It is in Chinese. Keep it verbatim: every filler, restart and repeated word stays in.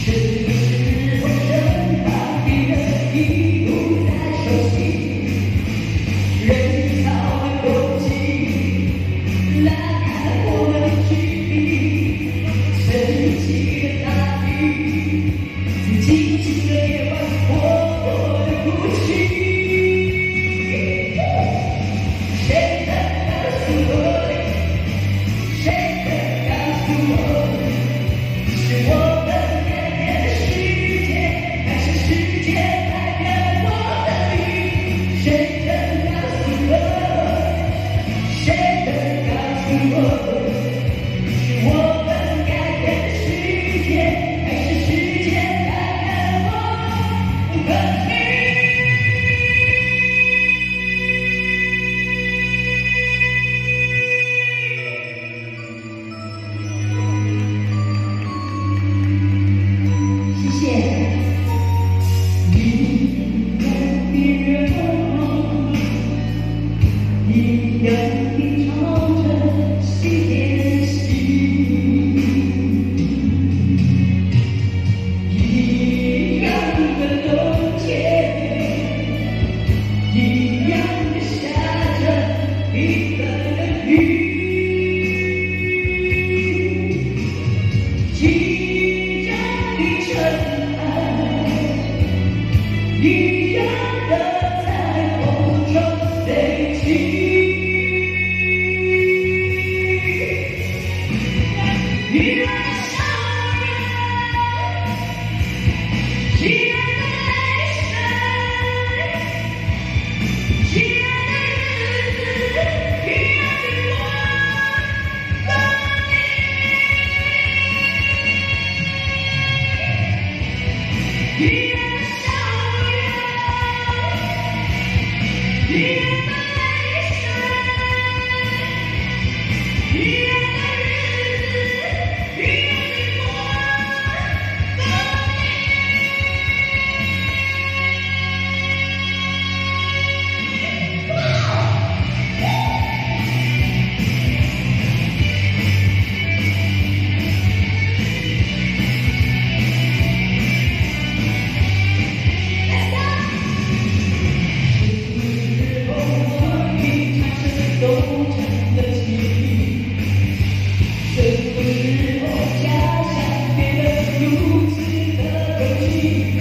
是不是我身旁的人已不再熟悉？人潮的空气拉开了我们的距离，沉寂的大地，寂静的夜晚，默默的哭泣。谁能告诉我？谁能告诉我？是我们改变了世界，还是世界改变了我的命？谁能告诉我？谁能告诉我？是我们改变了世界，还是世界改变了我的命？谢谢。一样的热梦，一样的唱着心的心，一样的冬天，一样的下着一样的雨。一样的尘埃，一样的在风中飞起，一样的笑容，一样的泪水，一样的日子，一样的我和你。一样的笑容，一样的泪水，一样的日子，一样的我和都成了记忆，什么时候家乡变得如此的熟悉？